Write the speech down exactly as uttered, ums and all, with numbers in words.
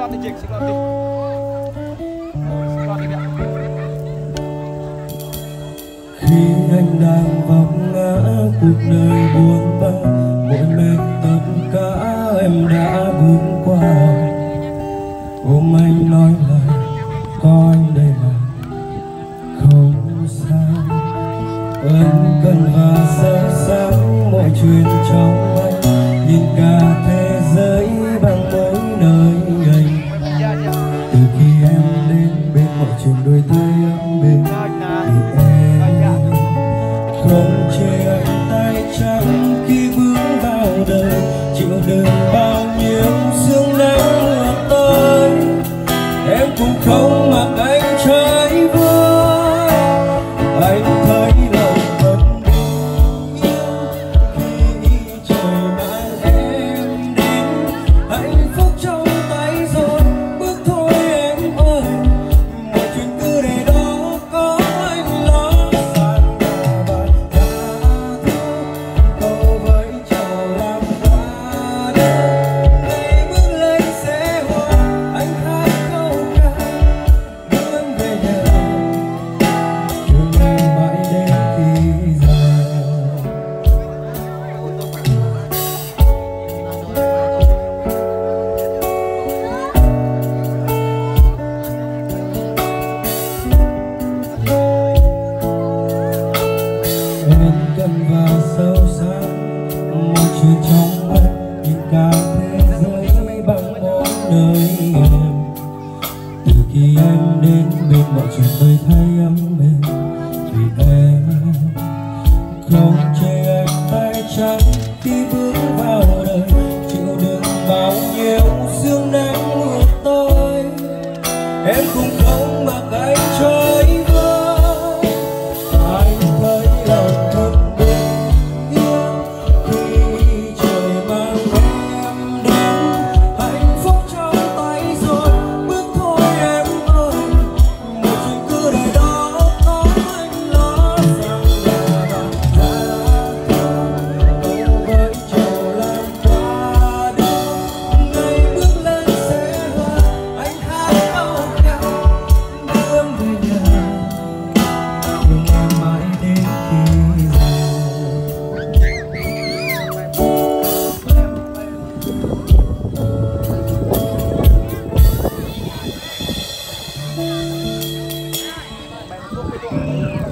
loạt đi chị, xích loạt đi. Xích loạt đi ạ. Khi anh đang vấp ngã cuộc đời buồn bã, mỗi mệt tất cả em đã bước qua. Ôm anh nói lời có anh đây là không sao. Ân cần và sâu sắc mọi chuyện trong anh, nhìn cả thế giới bằng mỗi nơi anh. Từ khi em đến bên mọi chuyện đôi tay ấm bên, thì em không chê anh tay trắng khi bước vào đời, chịu đựng bao nhiêu sương nắng mưa tới. Em cũng không mặc anh trái vơi, anh thấy lòng vẫn bình yên khi trời mang em đến. Hạnh phúc trong tay rồi, bước thôi em ơi, mọi chuyện cứ để đó có anh lo. Sàn nhà và tha thứ câu với trầu làm qua đêm. Ngày bước lên xe hoa, anh hát câu ca đưa em về nhà, chờ ngày mãi đến khi già. Ân cần và sâu sắc mọi chuyện trong anh, nhìn cả thế giới bằng mỗi nơi em. Từ khi em đến bên mọi chuyện tôi thấy ấm êm, vì em không chê anh tay trắng khi bước vào đời, chịu đựng bao nhiêu sương nắng mưa tới. Em cũng không mặc anh trái vơi, anh thấy lòng thật bình yên khi trời mang em đến. Hạnh phúc trong tay rồi, bước thôi em ơi, mọi chuyện cứ để đó có anh lo. Rằng nhà và tha câu với trầu làm qua đêm. Ngày bước lên xe hoa, anh hát câu ca đưa em về nhà, nhưng em mãi đến khi già. Mày thuốc với tôi.